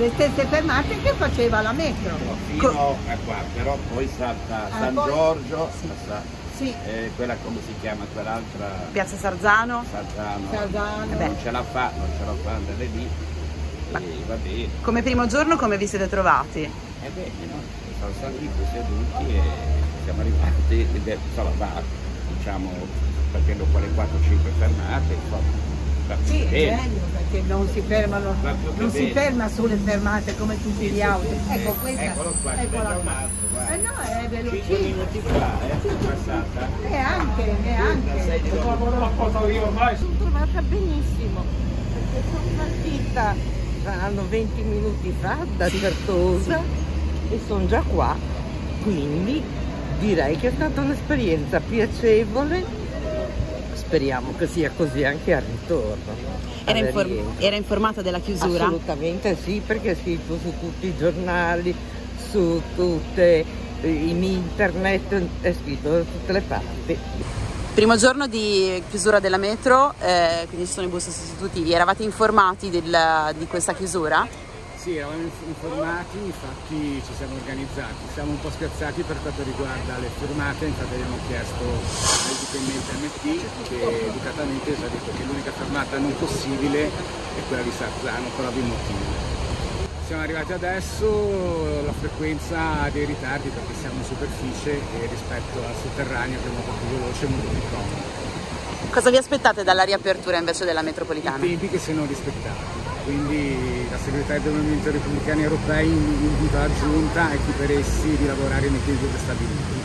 le stesse fermate che faceva la metro. Fino a qua, però poi salta San Giorgio, sì. Quella come si chiama, quell'altra? Piazza Sarzano. Sarzano. Non ce la fa andare lì. Va bene. Come primo giorno come vi siete trovati? Sono stati seduti e siamo arrivati, insomma, diciamo, facendo quelle 4-5 fermate, sì, è meglio perché non si fermano, non si ferma sulle fermate come tutti gli auto. Ecco questa, eccola qua. No, è velocissima. 5 minuti fa, passata. Neanche. Sono trovata benissimo, perché sono partita, saranno 20 minuti fa da Certosa e sono già qua, quindi direi che è stata un'esperienza piacevole. Speriamo che sia così anche al ritorno. Era informata della chiusura? Assolutamente sì, perché è scritto su tutti i giornali, su tutte in internet, è scritto da tutte le parti. Primo giorno di chiusura della metro, quindi ci sono i bus sostitutivi. Eravate informati di questa chiusura? Sì, eravamo informati, infatti ci siamo organizzati, siamo un po' spiazzati per quanto riguarda le fermate, infatti abbiamo chiesto ai dipendenti MT che educatamente ci ha detto che l'unica fermata non possibile è quella di Sarzano per ovvi motivi. Siamo arrivati adesso, la frequenza ha dei ritardi perché siamo in superficie e rispetto al sotterraneo che è molto più veloce e molto più comodo. Cosa vi aspettate dalla riapertura invece della metropolitana? I tempi che siano rispettati. Quindi la segretaria del Movimento Repubblicani Europei invita la Giunta e chi per essi di lavorare nei tempi stabiliti.